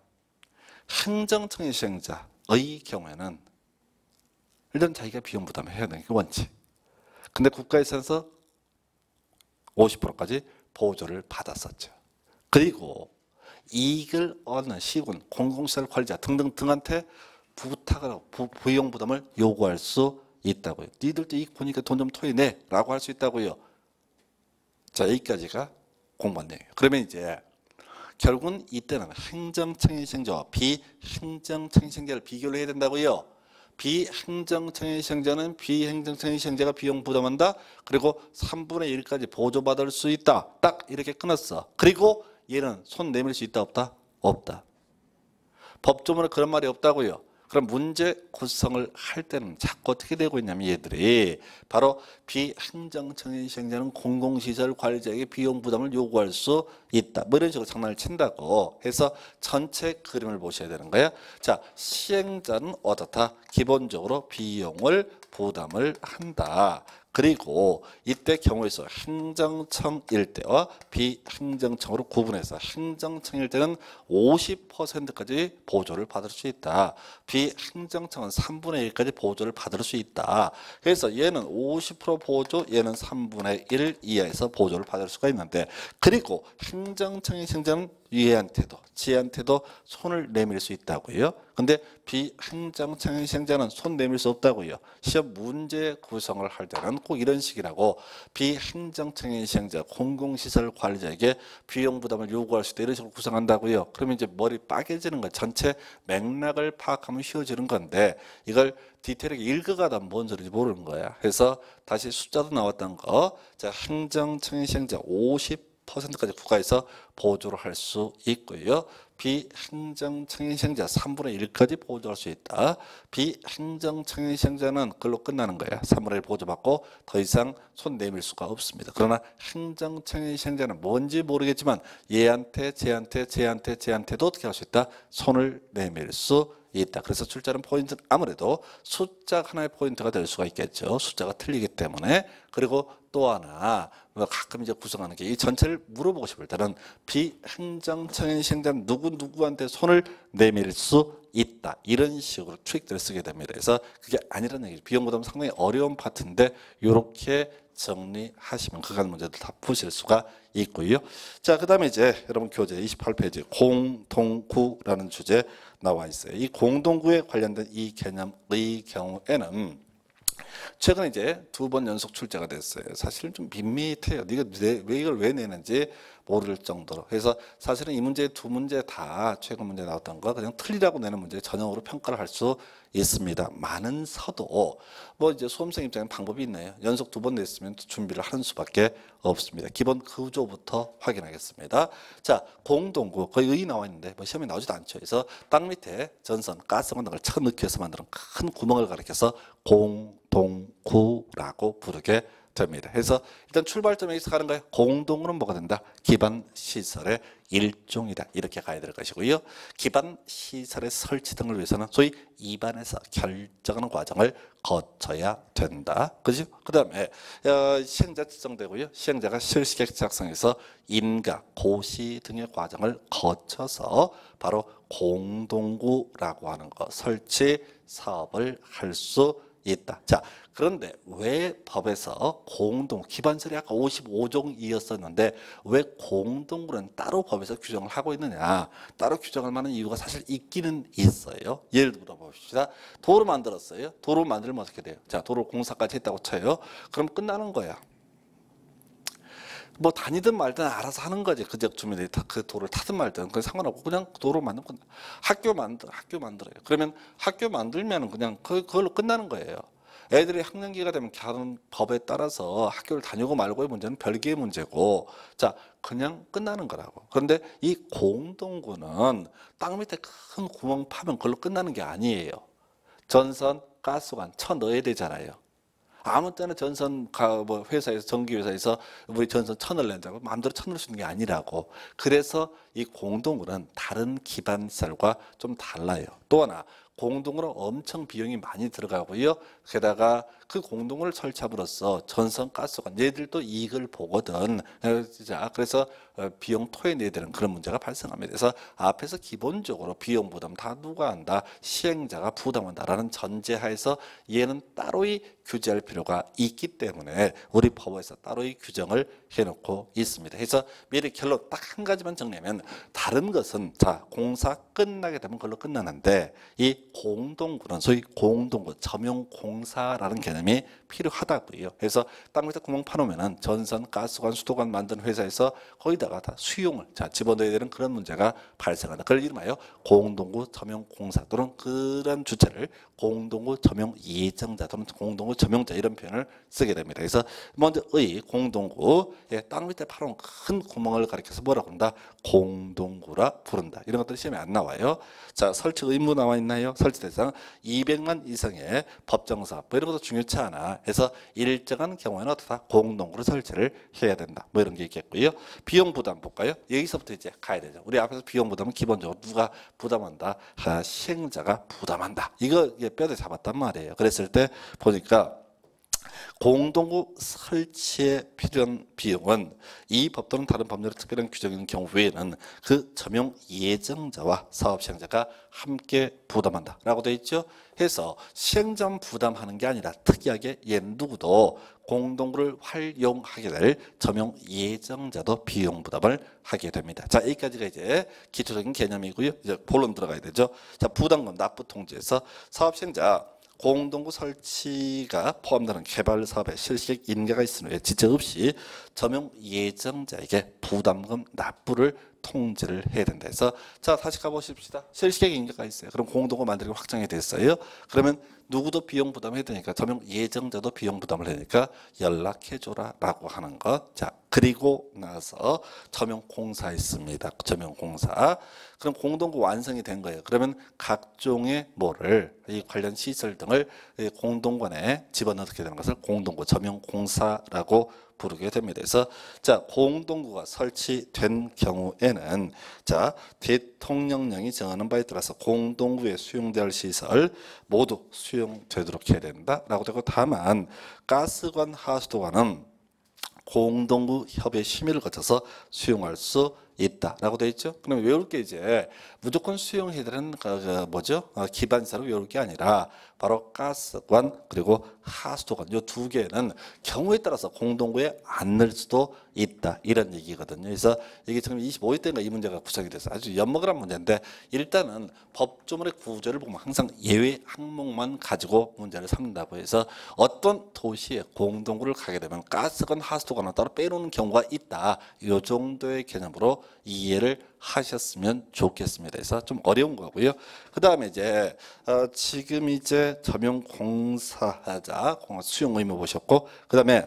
행정청의 시행자의 경우에는 일단 자기가 비용 부담을 해야 되는 게 원칙. 근데 국가에서 50%까지 보조를 받았었죠. 그리고 이익을 얻는 시군, 공공시설 관리자 등등한테 부탁을 하고 비용 부담을 요구할 수 있다고요. 니들도 이익 보니까 돈 좀 토해내 라고 할 수 있다고요. 자, 여기까지가 공부한 내용이에요. 그러면 이제 결국은 이때는 행정청의 시행자와 비행정청의 시행자를 비교를 해야 된다고요. 비행정청의 시행자는 비행정청의 시행자가 비용 부담한다. 그리고 3분의 1까지 보조받을 수 있다. 딱 이렇게 끊었어. 그리고 얘는 손 내밀 수 있다 없다? 없다. 법조문에 그런 말이 없다고요. 그럼 문제 구성을 할 때는 자꾸 어떻게 되고 있냐면 얘들이 바로 비행정청의 시행자는 공공시설 관리자에게 비용 부담을 요구할 수 있다. 뭐 이런 식으로 장난을 친다고 해서 전체 그림을 보셔야 되는 거야. 자, 시행자는 어떻다? 기본적으로 비용을 부담을 한다. 그리고 이때 경우에서 행정청일 때와 비행정청으로 구분해서 행정청일 때는 50%까지 보조를 받을 수 있다. 비행정청은 3분의 1까지 보조를 받을 수 있다. 그래서 얘는 50% 보조, 얘는 3분의 1 이하에서 보조를 받을 수가 있는데 그리고 행정청의 시행자는 얘한테도 지한테도 손을 내밀 수 있다고요. 근데 비행정청의 시행자는 손 내밀 수 없다고요. 시험 문제 구성을 할 때는 꼭 이런 식이라고 비행정청의 시행자 공공시설 관리자에게 비용 부담을 요구할 수 있다 이런 식으로 구성한다고요. 그러면 이제 머리 빠개지는 거 전체 맥락을 파악하면 쉬워지는 건데 이걸 디테일하게 읽어가다 뭔 소리인지 모르는 거야. 그래서 다시 숫자도 나왔던 거. 자, 행정청의 시행자 50%까지 국가에서 보조를 할 수 있고요. 비행정청의 시행자 3분의 1까지 보조할 수 있다. 비행정청의 시행자는 그걸로 끝나는 거야. 3분의 1 보조받고 더 이상 손 내밀 수가 없습니다. 그러나 행정청의 시행자는 뭔지 모르겠지만 얘한테 쟤한테도 어떻게 할 수 있다? 손을 내밀 수 있다. 그래서 출제하는 포인트는 아무래도 숫자 하나의 포인트가 될 수가 있겠죠. 숫자가 틀리기 때문에. 그리고 또 하나 가끔 이제 구성하는 게 이 전체를 물어보고 싶을 때는 비행정청의 시행자는 누구한테 손을 내밀 수 있다. 이런 식으로 트릭들을 쓰게 됩니다. 그래서 그게 아니라는 얘기죠. 비용 부담은 상당히 어려운 파트인데 이렇게 정리하시면 그간 문제들 다 푸실 수가 있고요. 자, 그 다음에 이제 여러분 교재 28페이지 공동구라는 주제 나와 있어요. 이 공동구에 관련된 이 개념의 경우에는 최근에 이제 2번 연속 출제가 됐어요. 사실은 좀 밋밋해요. 네가 왜 이걸 왜 내는지 모를 정도로 해서 사실은 이 문제 두 문제 다 최근 문제 나왔던 거 그냥 틀리라고 내는 문제 전형으로 평가를 할 수 있습니다. 많은 서도 뭐 이제 수험생 입장에 방법이 있네요. 연속 두 번 냈으면 준비를 하는 수밖에 없습니다. 기본 구조부터 확인하겠습니다. 자, 공동구 거의 의 나와 있는데 뭐 시험에 나오지도 않죠. 그래서 땅 밑에 전선, 가스관 등을 쳐넣기해서 만드는 큰 구멍을 가리켜서 공동구라고 부르게 됩니다. 그래서 일단 출발점에 있어 가는 거예요. 공동으로는 뭐가 된다? 기반 시설의 일종이다. 이렇게 가야 될 것이고요. 기반 시설의 설치 등을 위해서는 소위 입안에서 결정하는 과정을 거쳐야 된다. 그죠? 그 다음에 시행자 지정되고요. 시행자가 실시계획 작성해서 인가, 고시 등의 과정을 거쳐서 바로 공동구라고 하는 거 설치 사업을 할 수 있다. 자, 그런데 왜 법에서 공동, 기반설이 아까 55종이었었는데 왜 공동구는 따로 법에서 규정을 하고 있느냐? 따로 규정할 만한 이유가 사실 있기는 있어요. 예를 들어 봅시다. 도로 만들었어요. 도로 만들면 어떻게 돼요? 자, 도로 공사까지 했다고 쳐요. 그럼 끝나는 거야. 뭐 다니든 말든 알아서 하는 거지. 그 지역 주민들이 그 도를 타든 말든 그건 상관없고 그냥 도로 만들면 끝나. 학교 만들어요. 그러면 학교 만들면은 그냥 그걸로 끝나는 거예요. 애들이 학년기가 되면 다른 법에 따라서 학교를 다니고 말고의 문제는 별개의 문제고, 자, 그냥 끝나는 거라고. 그런데 이 공동구는 땅 밑에 큰 구멍 파면 그걸로 끝나는 게 아니에요. 전선, 가스관 쳐 넣어야 되잖아요. 아무 때나 전선 뭐 회사에서 전기회사에서 우리 전선 천을 낸다고 마음대로 천을 쓰는 게 아니라고. 그래서 이 공동구는 다른 기반시설과 좀 달라요. 또 하나 공동구는 엄청 비용이 많이 들어가고요. 게다가 그 공동구를 설치함으로써 전선 가스관 얘들도 이익을 보거든. 자, 그래서 비용 토해내야 되는 그런 문제가 발생합니다. 그래서 앞에서 기본적으로 비용 부담 다 누가 한다? 시행자가 부담한다라는 전제하에서 얘는 따로이 규제할 필요가 있기 때문에 우리 법에서 따로이 규정을 해놓고 있습니다. 그래서 미리 결론 딱 한 가지만 정리하면 다른 것은 자 공사 끝나게 되면 그걸로 끝나는데 이 공동구는 소위 공동구 점용공사라는 개념이 필요하다고요. 그래서 땅 밑에 구멍 파놓으면은 전선, 가스관, 수도관 만든 회사에서 거기다가 다 수용을 자 집어넣어야 되는 그런 문제가 발생한다. 그걸 이름하여 공동구 점용공사 또는 그런 주체를 공동구 점용 예정자 또는 공동구 점용자 이런 표현을 쓰게 됩니다. 그래서 먼저 의 공동구 땅 밑에 파놓은 큰 구멍을 가리켜서 뭐라고 한다? 공동구라 부른다. 이런 것들이 시험에 안 나와요. 자, 설치 의무 나와 있나요? 설치 대상 200만 이상의 법정사업 뭐 이런 것도 중요치 않아. 그래서 일정한 경우에는 어떻다? 공동구를 설치를 해야 된다. 뭐 이런 게 있겠고요. 비용 부담 볼까요? 여기서부터 이제 가야 되죠. 우리 앞에서 비용 부담은 기본적으로 누가 부담한다? 시행자가 부담한다. 이거 뼈대 잡았단 말이에요. 그랬을 때 보니까 공동구 설치에 필요한 비용은 이 법 또는 다른 법률의 특별한 규정이 있는 경우 외에는 그 점용 예정자와 사업 시행자가 함께 부담한다 라고 되어 있죠. 해서 시행자만 부담하는 게 아니라 특이하게 얘 누구도 공동구를 활용하게 될 점용 예정자도 비용 부담을 하게 됩니다. 자, 여기까지가 이제 기초적인 개념이고요. 이제 본론 들어가야 되죠. 자, 부담금 납부 통지에서 사업 시행자 공동구 설치가 포함되는 개발 사업에 실시계획 인가가 있은 후에 지체 없이 점용 예정자에게 부담금 납부를 통지를 해야 된다 해서 자 다시 가보십시다. 실시계획 인가가 있어요. 그럼 공동구 만들기 확정이 됐어요. 그러면 누구도 비용 부담해야 되니까 점용 예정자도 비용 부담을 하니까 연락해줘라 라고 하는 것. 자 그리고 나서 점용 공사 있습니다. 점용 공사. 그럼 공동구 완성이 된 거예요. 그러면 각종의 뭐를 이 관련 시설 등을 공동관에 집어넣게 되는 것을 공동구 점용 공사라고 부르게 됩니다. 그래서 자 공동구가 설치된 경우에는 자 대통령령이 정하는 바에 따라서 공동구에 수용될 시설 모두 수용되도록 해야 된다라고 되고 다만 가스관 하수도관은 공동구 협의 심의를 거쳐서 수용할 수 있다라고 되어 있죠. 그럼 외울 게 이제 무조건 수용해야 되는 뭐죠? 기반사로 외울 게 아니라 바로 가스관 그리고 하수도관 이 두 개는 경우에 따라서 공동구에 안 넣을 수도 있다 이런 얘기거든요. 그래서 이게 지금 25회 때인가 이 문제가 구성이 돼서 아주 엿먹으란 문제인데 일단은 법조문의 구조를 보면 항상 예외 항목만 가지고 문제를 삼는다고 해서 어떤 도시에 공동구를 가게 되면 가스건 하수도관을 따로 빼놓는 경우가 있다. 이 정도의 개념으로 이해를 하셨으면 좋겠습니다. 그래서 좀 어려운 거고요. 그 다음에 이제 지금 이제 점용공사자 수용 의무 보셨고 그 다음에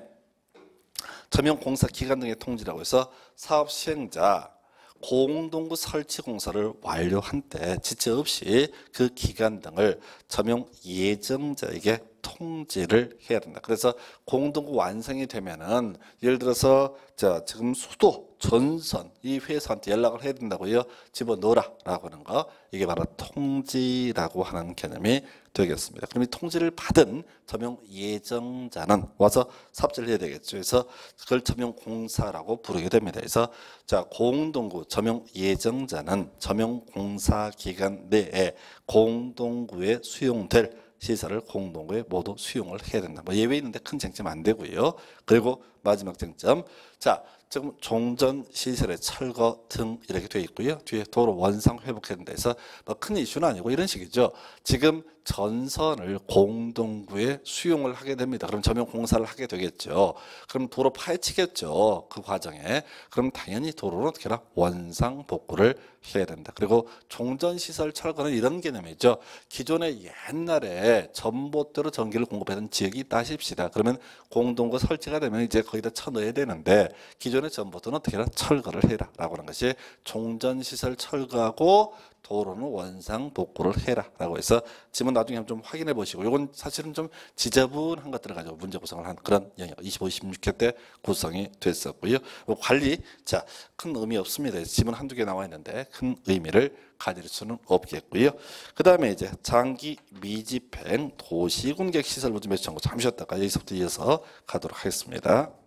점용공사 기간 등의 통지라고 해서 사업 시행자 공동구 설치 공사를 완료한 때 지체 없이 그 기간 등을 점용 예정자에게 통지를 해야 된다. 그래서 공동구 완성이 되면은 예를 들어서 자 지금 수도 전선 이 회사한테 연락을 해야 된다고요. 집어넣으라라고 하는 거 이게 바로 통지라고 하는 개념이 되겠습니다. 그럼 이 통지를 받은 점용 예정자는 와서 삽질을 해야 되겠죠. 그래서 그걸 점용 공사라고 부르게 됩니다. 그래서 자 공동구 점용 예정자는 점용 공사 기간 내에 공동구에 수용될 시설을 공동구에 모두 수용을 해야 된다. 뭐 예외 있는데 큰 쟁점 안 되고요. 그리고 마지막 쟁점. 자, 지금 종전 시설의 철거 등 이렇게 되어 있고요. 뒤에 도로 원상 회복하는 데서 뭐 큰 이슈는 아니고 이런 식이죠. 지금 전선을 공동구에 수용을 하게 됩니다. 그럼 점용 공사를 하게 되겠죠. 그럼 도로 파헤치겠죠. 그 과정에. 그럼 당연히 도로는 어떻게 하나 원상 복구를 해야 된다. 그리고 종전시설 철거는 이런 개념이죠. 기존에 옛날에 전봇대로 전기를 공급하던 지역이 있다 하십시다. 그러면 공동구 설치가 되면 이제 거기다 쳐넣어야 되는데 기존의 전봇대는 어떻게 하나 철거를 해라 라고 하는 것이 종전시설 철거하고 도로는 원상 복구를 해라 라고 해서 지문 나중에 한번 좀 확인해 보시고 이건 사실은 좀 지저분한 것들을 가지고 문제 구성을 한 그런 영역 25, 26회 때 구성이 됐었고요. 관리 자 큰 의미 없습니다. 지문 한두 개 나와 있는데 큰 의미를 가질 수는 없겠고요. 그 다음에 이제 장기 미집행 도시군객 시설 보증 매수 청구 잠시 쉬었다가 여기서부터 이어서 가도록 하겠습니다.